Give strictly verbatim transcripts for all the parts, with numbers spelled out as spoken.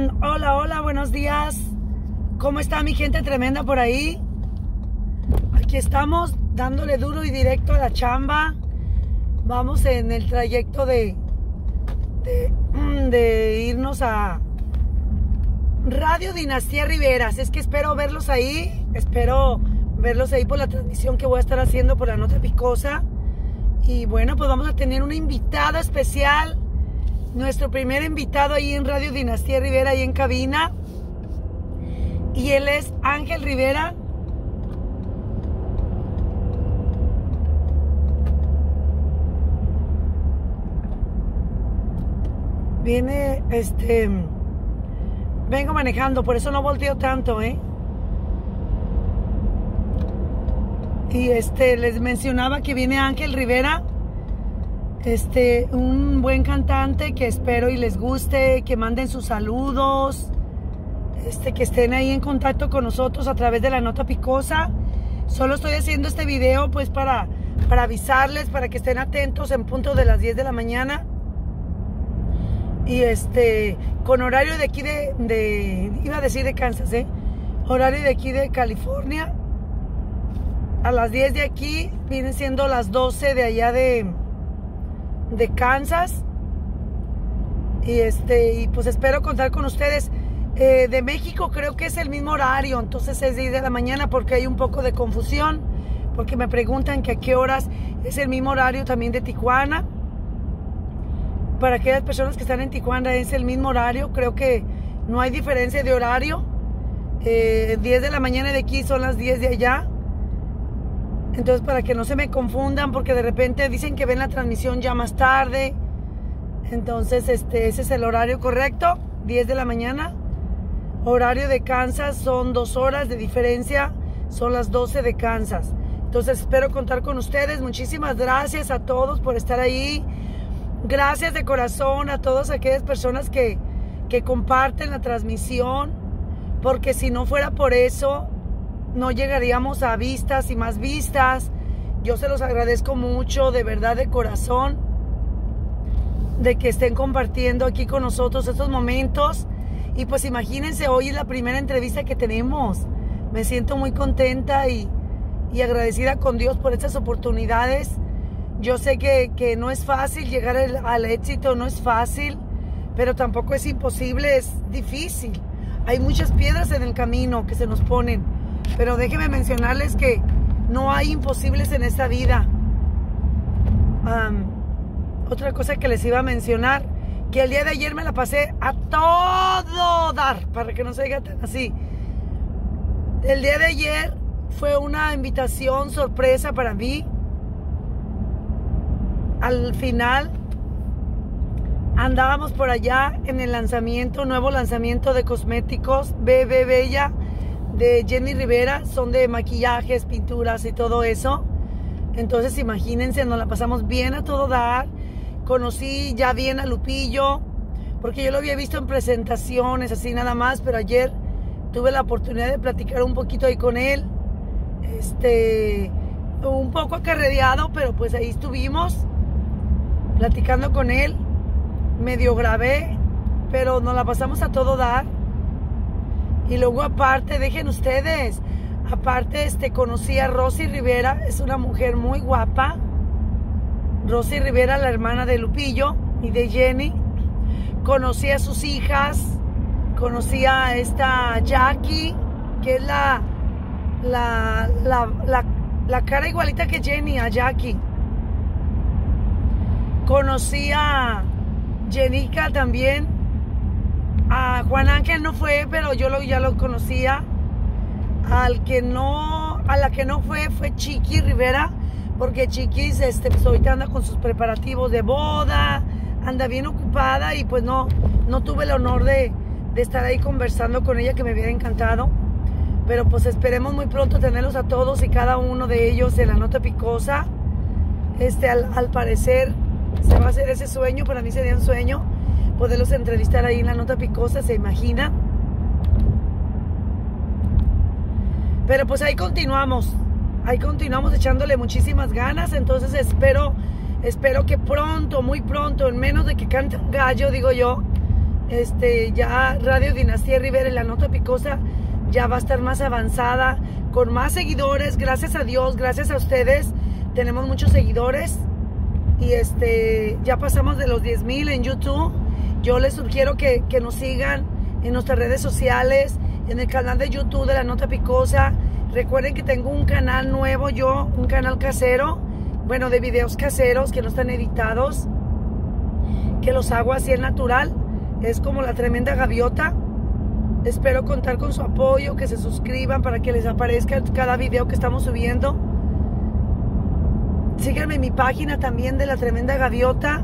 están? Hola, hola, buenos días. ¿Cómo está mi gente tremenda por ahí? Aquí estamos dándole duro y directo a la chamba. Vamos en el trayecto de, de, de irnos a Radio Dinastía Rivera. Es que espero verlos ahí. Espero verlos ahí por la transmisión que voy a estar haciendo por la Nota Picosa. Y bueno, pues vamos a tener una invitada especial. Nuestro primer invitado ahí en Radio Dinastía Rivera, ahí en cabina. Y él es Ángel Rivera. Viene, este... vengo manejando, por eso no volteo tanto, ¿eh? Y este, les mencionaba que viene Ángel Rivera. Este, un buen cantante que espero y les guste, que manden sus saludos, este, que estén ahí en contacto con nosotros a través de la Nota Picosa. Solo estoy haciendo este video pues para, para avisarles, para que estén atentos en punto de las diez de la mañana. Y este, con horario de aquí de, de iba a decir de Kansas, ¿eh? Horario de aquí de California. A las diez de aquí, vienen siendo las doce de allá de... de Kansas. Y este y pues espero contar con ustedes. eh, de México creo que es el mismo horario, entonces es diez de la mañana, porque hay un poco de confusión, porque me preguntan que a qué horas. Es el mismo horario también de Tijuana. Para aquellas personas que están en Tijuana es el mismo horario. Creo que no hay diferencia de horario. eh, diez de la mañana de aquí son las diez de allá. Entonces, para que no se me confundan, porque de repente dicen que ven la transmisión ya más tarde. Entonces, este, ese es el horario correcto, diez de la mañana. Horario de Kansas son dos horas de diferencia, son las doce de Kansas. Entonces, espero contar con ustedes. Muchísimas gracias a todos por estar ahí. Gracias de corazón a todas aquellas personas que, que comparten la transmisión, porque si no fuera por eso, no llegaríamos a vistas y más vistas. Yo se los agradezco mucho, de verdad, de corazón, de que estén compartiendo aquí con nosotros estos momentos. Y pues imagínense, hoy es la primera entrevista que tenemos. Me siento muy contenta y, y agradecida con Dios por estas oportunidades. Yo sé que, que no es fácil llegar al, al éxito, no es fácil, pero tampoco es imposible, es difícil. Hay muchas piedras en el camino que se nos ponen. Pero déjenme mencionarles que no hay imposibles en esta vida. Um, otra cosa que les iba a mencionar, que el día de ayer me la pasé a todo dar, para que no se diga tan así. El día de ayer fue una invitación sorpresa para mí. Al final andábamos por allá en el lanzamiento, nuevo lanzamiento de cosméticos Bebé Bella de Jenny Rivera. Son de maquillajes, pinturas y todo eso. Entonces imagínense, nos la pasamos bien a todo dar. Conocí ya bien a Lupillo, porque yo lo había visto en presentaciones así nada más, pero ayer tuve la oportunidad de platicar un poquito ahí con él. Este, un poco acarreado, pero pues ahí estuvimos platicando con él. Medio grabé, pero nos la pasamos a todo dar. Y luego aparte, dejen ustedes, aparte este, conocí a Rosy Rivera. Es una mujer muy guapa. Rosy Rivera, la hermana de Lupillo y de Jenny. Conocí a sus hijas. Conocí a esta Jackie, que es la, la, la, la, la cara igualita que Jenny, a Jackie. Conocí a Jenica también. A Juan Ángel no fue, pero yo lo, ya lo conocía. Al que no, a la que no fue, fue Chiqui Rivera, porque Chiquis, este, pues ahorita anda con sus preparativos de boda, anda bien ocupada y pues no, no tuve el honor de, de estar ahí conversando con ella, que me hubiera encantado. Pero pues esperemos muy pronto tenerlos a todos y cada uno de ellos en la Nota Picosa. Este, al, al parecer se va a hacer ese sueño, para mí sería un sueño poderlos entrevistar ahí en la Nota Picosa, ¿se imagina? Pero pues ahí continuamos, ahí continuamos echándole muchísimas ganas. Entonces espero, espero que pronto, muy pronto, en menos de que cante un gallo, digo yo, Este, ya Radio Dinastía Rivera y La Nota Picosa ya va a estar más avanzada, con más seguidores, gracias a Dios, gracias a ustedes, tenemos muchos seguidores, y este, ya pasamos de los diez mil en YouTube. Yo les sugiero que, que nos sigan en nuestras redes sociales, en el canal de YouTube de La Nota Picosa. Recuerden que tengo un canal nuevo yo, un canal casero, bueno, de videos caseros que no están editados, que los hago así en natural. Es como La Tremenda Gaviota. Espero contar con su apoyo, que se suscriban para que les aparezca cada video que estamos subiendo. Síganme en mi página también de La Tremenda Gaviota,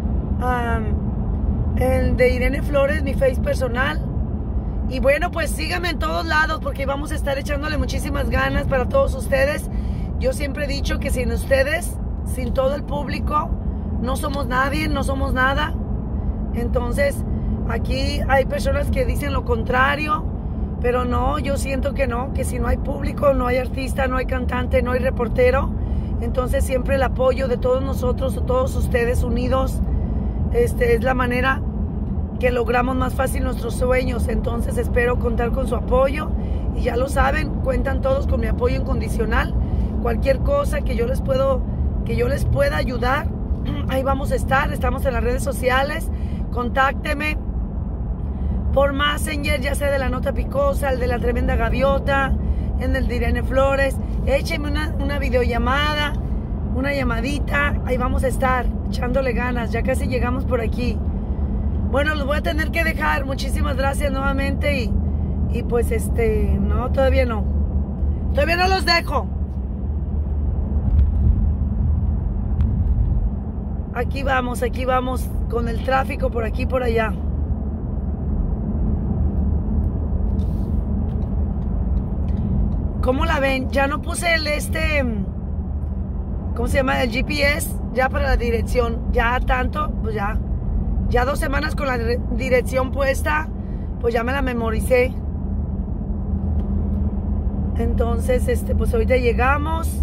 um, el de Irene Flores, mi face personal. Y bueno, pues síganme en todos lados, porque vamos a estar echándole muchísimas ganas para todos ustedes. Yo siempre he dicho que sin ustedes, sin todo el público, no somos nadie, no somos nada. Entonces, aquí hay personas que dicen lo contrario, pero no, yo siento que no, que si no hay público, no hay artista, no hay cantante, no hay reportero. Entonces siempre el apoyo de todos nosotros, de todos ustedes unidos, este, es la manera que logramos más fácil nuestros sueños. Entonces espero contar con su apoyo, y ya lo saben, cuentan todos con mi apoyo incondicional. Cualquier cosa que yo les puedo, que yo les pueda ayudar, ahí vamos a estar. Estamos en las redes sociales, contácteme por Messenger, ya sea de La Nota Picosa, el de La Tremenda Gaviota, en el de Irene Flores. Échenme una, una videollamada, una llamadita, ahí vamos a estar echándole ganas. Ya casi llegamos por aquí. Bueno, los voy a tener que dejar. Muchísimas gracias nuevamente, y, y pues este, no, todavía no, todavía no los dejo. Aquí vamos, aquí vamos con el tráfico por aquí, por allá. ¿Cómo la ven? Ya no puse el este, ¿cómo se llama? El G P S, ya para la dirección. Ya tanto, pues ya, ya dos semanas con la dirección puesta, pues ya me la memoricé. Entonces, este, pues ahorita llegamos.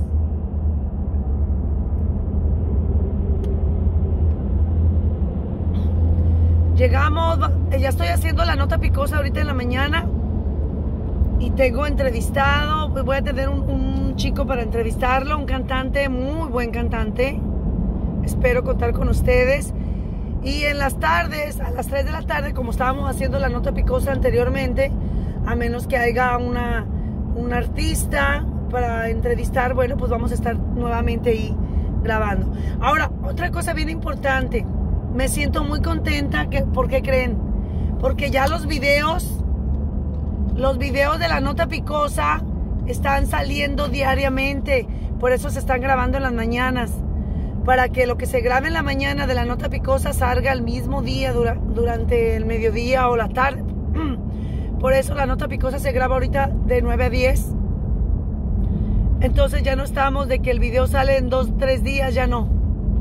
Llegamos, ya estoy haciendo La Nota Picosa ahorita en la mañana. Y tengo entrevistado, pues voy a tener un, un chico para entrevistarlo, un cantante, muy buen cantante. Espero contar con ustedes. Y en las tardes, a las tres de la tarde, como estábamos haciendo La Nota Picosa anteriormente, a menos que haya una, un artista para entrevistar, bueno, pues vamos a estar nuevamente ahí grabando. Ahora, otra cosa bien importante. Me siento muy contenta. Que, ¿por qué creen? Porque ya los videos... Los videos de La Nota Picosa están saliendo diariamente. Por eso se están grabando en las mañanas. Para que lo que se grabe en la mañana de La Nota Picosa salga el mismo día, dura, durante el mediodía o la tarde. Por eso La Nota Picosa se graba ahorita de nueve a diez. Entonces ya no estamos de que el video sale en dos, tres días, ya no.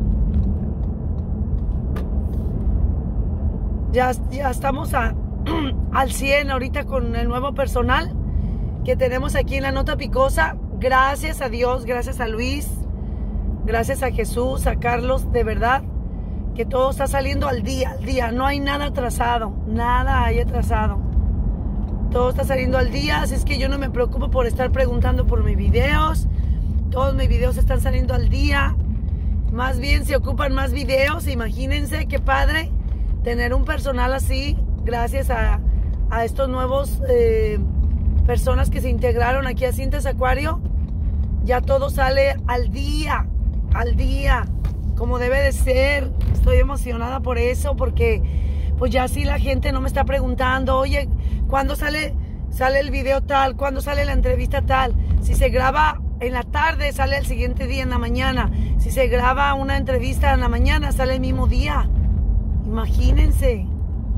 Ya, ya estamos a... al cien ahorita con el nuevo personal que tenemos aquí en La Nota Picosa. Gracias a Dios, gracias a Luis, gracias a Jesús, a Carlos, de verdad que todo está saliendo al día, al día. No hay nada atrasado, nada hay atrasado. Todo está saliendo al día, así es que yo no me preocupo por estar preguntando por mis videos. Todos mis videos están saliendo al día. Más bien se ocupan más videos. Imagínense qué padre tener un personal así. Gracias a, a estos nuevos eh, personas que se integraron aquí a Cintas Acuario, ya todo sale al día, al día, como debe de ser. Estoy emocionada por eso, porque pues ya así la gente no me está preguntando, oye, ¿cuándo sale, sale el video tal? ¿Cuándo sale la entrevista tal? Si se graba en la tarde, sale el siguiente día en la mañana. Si se graba una entrevista en la mañana, sale el mismo día. Imagínense.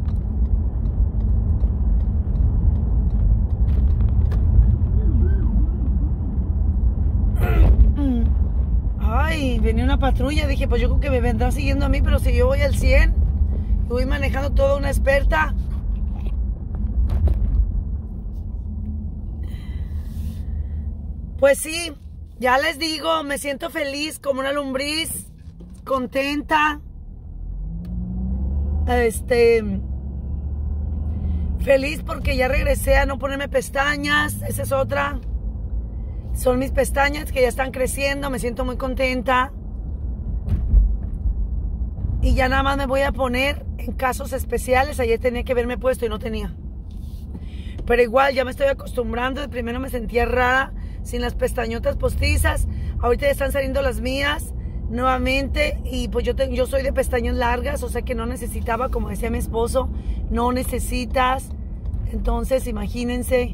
Ay, venía una patrulla, dije, pues yo creo que me vendrá siguiendo a mí, pero si yo voy al cien, voy manejando toda una experta. Pues sí, ya les digo, me siento feliz como una lombriz, contenta. Este, Feliz porque ya regresé a no ponerme pestañas. Esa es otra. Son mis pestañas que ya están creciendo. Me siento muy contenta. Y ya nada más me voy a poner en casos especiales. Ayer tenía que haberme puesto y no tenía. Pero igual ya me estoy acostumbrando. De primero me sentía rara sin las pestañotas postizas. Ahorita ya están saliendo las mías nuevamente. Y pues yo, te, yo soy de pestañas largas. O sea que no necesitaba, como decía mi esposo, no necesitas. Entonces imagínense.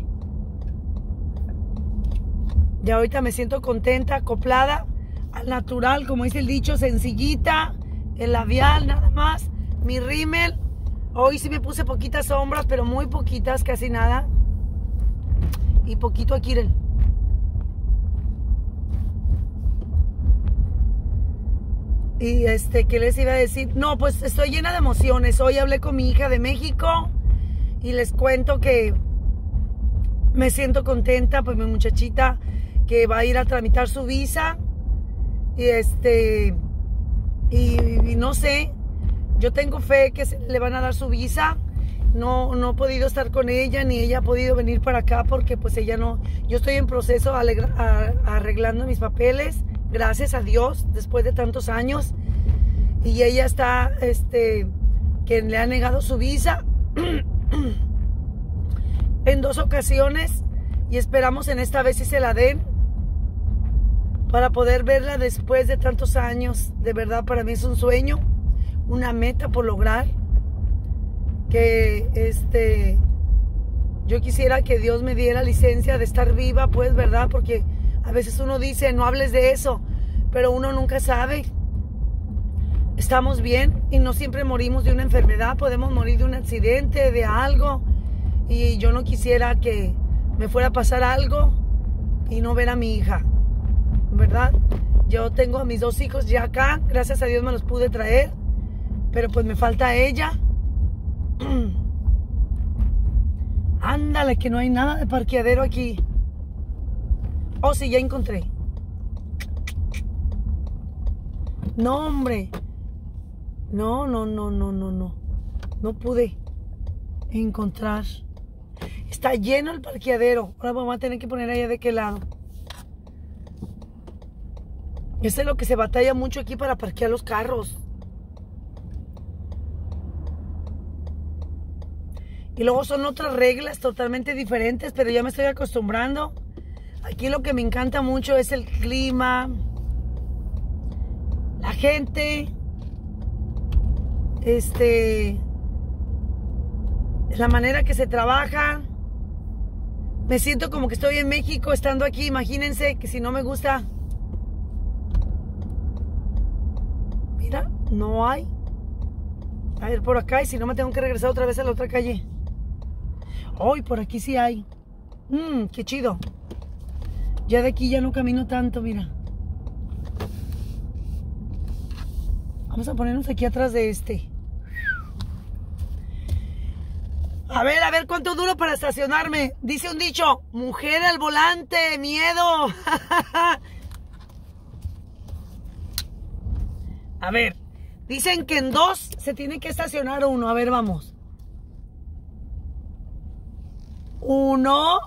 Ya ahorita me siento contenta, acoplada al natural, como dice el dicho, sencillita. El labial nada más. Mi rímel. Hoy sí me puse poquitas sombras, pero muy poquitas, casi nada. Y poquito aquí. Y este, ¿qué les iba a decir? No, pues estoy llena de emociones. Hoy hablé con mi hija de México y les cuento que me siento contenta, pues mi muchachita que va a ir a tramitar su visa. Y este, y, y no sé, yo tengo fe que le van a dar su visa. No, no he podido estar con ella, ni ella ha podido venir para acá porque pues ella no, yo estoy en proceso alegra, a, arreglando mis papeles, gracias a Dios, después de tantos años. Y ella está, este, que le ha negado su visa en dos ocasiones y esperamos en esta vez si se la den para poder verla después de tantos años. De verdad para mí es un sueño, una meta por lograr, que este yo quisiera que Dios me diera licencia de estar viva, pues, verdad, porque a veces uno dice no hables de eso, pero uno nunca sabe. Estamos bien y no siempre morimos de una enfermedad, podemos morir de un accidente, de algo, y yo no quisiera que me fuera a pasar algo y no ver a mi hija, ¿verdad? Yo tengo a mis dos hijos ya acá, gracias a Dios me los pude traer, pero pues me falta ella. Ándale, que no hay nada de parqueadero aquí. Oh, sí, ya encontré. No, hombre. No, no, no, no, no, no. No pude encontrar. Está lleno el parqueadero. Ahora vamos a tener que poner allá de qué lado. Eso es lo que se batalla mucho aquí para parquear los carros. Y luego son otras reglas totalmente diferentes, pero ya me estoy acostumbrando. Aquí lo que me encanta mucho es el clima, la gente, este, la manera que se trabaja. Me siento como que estoy en México estando aquí. Imagínense que si no me gusta, mira, no hay. A ver por acá, y si no me tengo que regresar otra vez a la otra calle. Hoy por aquí sí hay. Mmm, qué chido. Ya de aquí ya no camino tanto, mira. Vamos a ponernos aquí atrás de este. A ver, a ver cuánto duro para estacionarme. Dice un dicho, mujer al volante, miedo. A ver, dicen que en dos se tiene que estacionar uno. A ver, vamos. Uno.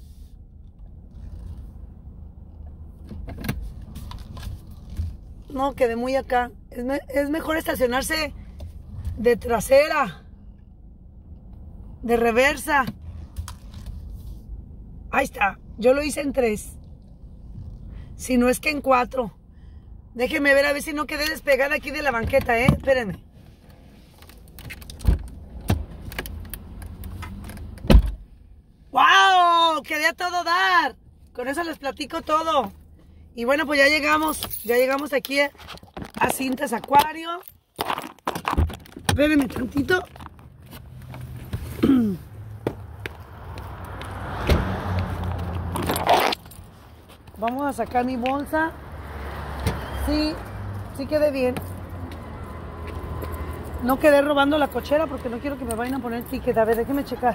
No, quedé muy acá. Es, me, es mejor estacionarse de trasera, de reversa. Ahí está. Yo lo hice en tres. Si no es que en cuatro. Déjenme ver a ver si no quedé despegada aquí de la banqueta, ¿eh? Espérenme. ¡Wow! Quedé a todo dar. Con eso les platico todo. Y bueno, pues ya llegamos. Ya llegamos aquí a, a Cintas Acuario. Espérenme tantito. Vamos a sacar mi bolsa. Sí, sí quedé bien. No quedé robando la cochera porque no quiero que me vayan a poner ticket. A ver, déjenme checar.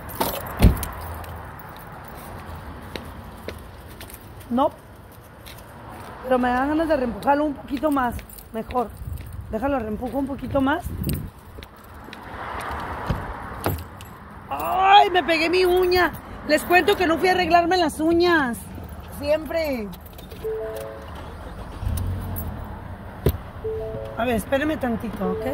No. Pero me dan ganas de reempujarlo un poquito más. Mejor. Déjalo reempujo un poquito más. ¡Oh! ¡Ay! Me pegué mi uña. Les cuento que no fui a arreglarme las uñas. Siempre. A ver, espérenme tantito, ¿ok?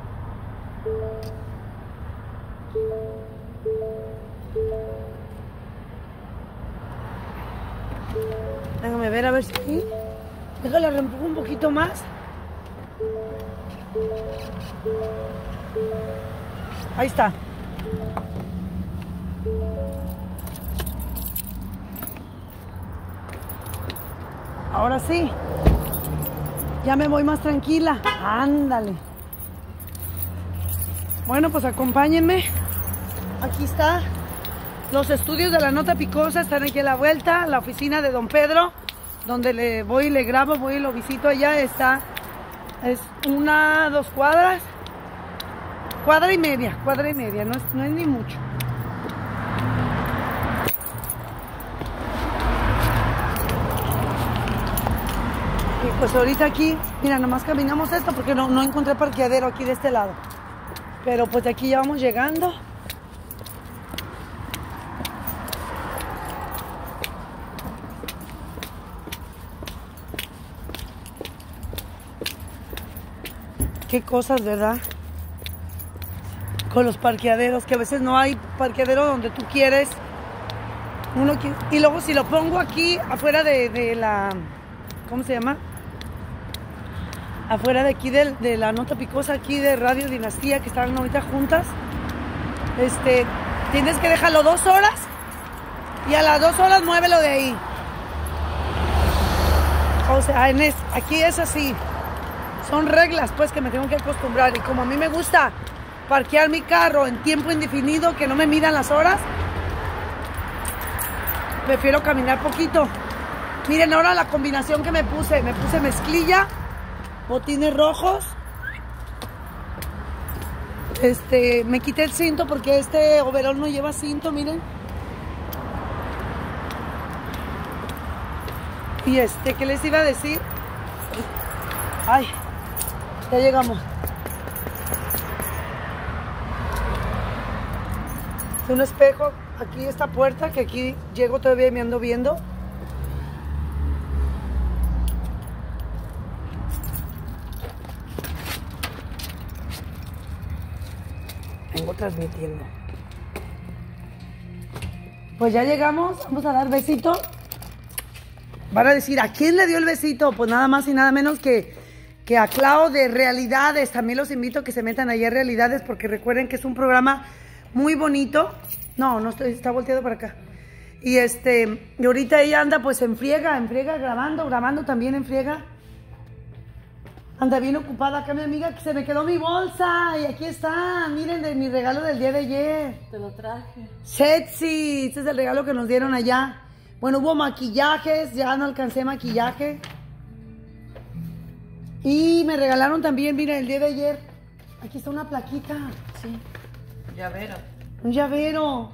Déjame ver, a ver si... Déjala, reempujo un poquito más. Ahí está. Ahora sí. Ya me voy más tranquila. Ándale. Bueno, pues acompáñenme. Aquí está. Los estudios de La Nota Picosa están aquí a la vuelta. La oficina de don Pedro, donde le voy y le grabo, voy y lo visito allá. Está, es una, dos cuadras. Cuadra y media, cuadra y media. No es, no es ni mucho. Y pues ahorita aquí, mira, nomás caminamos esto porque no, no encontré parqueadero aquí de este lado. Pero pues de aquí ya vamos llegando. Qué cosas, ¿verdad? Con los parqueaderos, que a veces no hay parqueadero donde tú quieres. Uno quiere, y luego si lo pongo aquí, afuera de, de la... ¿Cómo se llama? Afuera de aquí de, de La Nota Picosa, aquí de Radio Dinastía, que están ahorita juntas. Este, tienes que dejarlo dos horas y a las dos horas muévelo de ahí. O sea, en es, aquí es así. Son reglas, pues, que me tengo que acostumbrar. Y como a mí me gusta parquear mi carro en tiempo indefinido, que no me midan las horas, prefiero caminar poquito. Miren ahora la combinación que me puse. Me puse mezclilla, botines rojos. Este, me quité el cinto porque este overol no lleva cinto, miren. Y este, ¿qué les iba a decir? Ay, ya llegamos. Es un espejo, aquí esta puerta, que aquí llego todavía y me ando viendo. Vengo transmitiendo. Pues ya llegamos, vamos a dar besito. Van a decir, ¿a quién le dio el besito? Pues nada más y nada menos que, que a Clau de Realidades. También los invito a que se metan allá a Realidades, porque recuerden que es un programa muy bonito. No, no estoy, está volteado para acá. Y este, y ahorita ella anda pues en friega, en friega grabando, grabando también en friega. Anda bien ocupada acá mi amiga, que se me quedó mi bolsa. Y aquí está, miren, de mi regalo del día de ayer. Te lo traje. Sexy, este es el regalo que nos dieron allá. Bueno, hubo maquillajes, ya no alcancé maquillaje. Y me regalaron también, miren, el día de ayer. Aquí está una plaquita. Sí, llavero. Un llavero.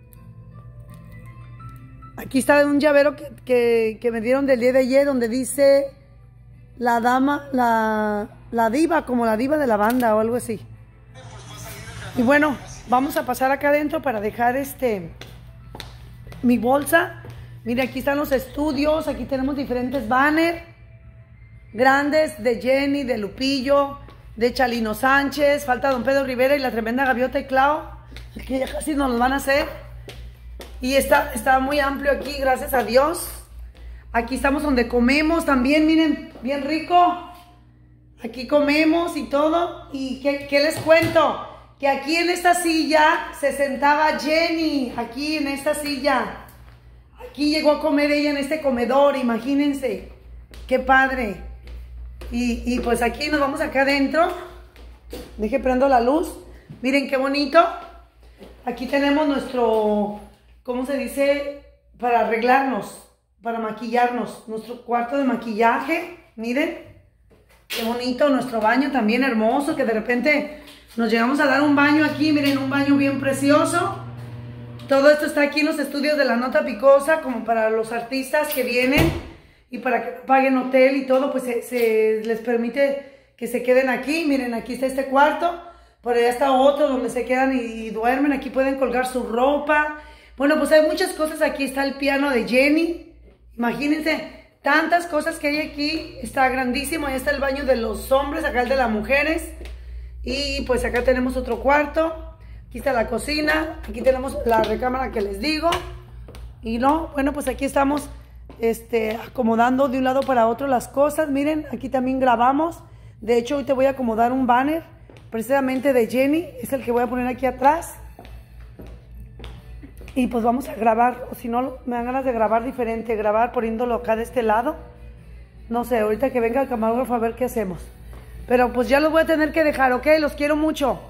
Aquí está un llavero que, que, que me dieron del día de ayer, donde dice la dama, la, la diva, como la diva de la banda o algo así. Y bueno, vamos a pasar acá adentro para dejar este mi bolsa. Mire, aquí están los estudios, aquí tenemos diferentes banners grandes de Jenny, de Lupillo, de Chalino Sánchez, falta don Pedro Rivera y la tremenda Gaviota y Clau, que ya casi nos los van a hacer. Y está, está muy amplio aquí, gracias a Dios. Aquí estamos donde comemos también, miren, bien rico. Aquí comemos y todo. ¿Y qué, qué les cuento? Que aquí en esta silla se sentaba Jenny, aquí en esta silla. Aquí llegó a comer ella en este comedor, imagínense. Qué padre. Y, y pues aquí nos vamos acá adentro. Deje prendo la luz. Miren qué bonito. Aquí tenemos nuestro, ¿cómo se dice? Para arreglarnos, para maquillarnos. Nuestro cuarto de maquillaje. Miren. Qué bonito. Nuestro baño también hermoso, que de repente nos llegamos a dar un baño aquí. Miren, un baño bien precioso. Todo esto está aquí en los estudios de La Nota Picosa, como para los artistas que vienen y para que paguen hotel y todo, pues se, se les permite que se queden aquí. Miren, aquí está este cuarto. Por allá está otro donde se quedan y, y duermen. Aquí pueden colgar su ropa. Bueno, pues hay muchas cosas. Aquí está el piano de Jenny. Imagínense, tantas cosas que hay aquí. Está grandísimo. Ahí está el baño de los hombres, acá el de las mujeres. Y pues acá tenemos otro cuarto. Aquí está la cocina. Aquí tenemos la recámara que les digo. Y no, bueno, pues aquí estamos este, acomodando de un lado para otro las cosas. Miren, aquí también grabamos. De hecho, hoy te voy a acomodar un banner precisamente de Jenny. Es el que voy a poner aquí atrás. Y pues vamos a grabar. O si no, me dan ganas de grabar diferente. Grabar poniéndolo acá de este lado. No sé, ahorita que venga el camarógrafo a ver qué hacemos. Pero pues ya los voy a tener que dejar, ¿ok? Los quiero mucho.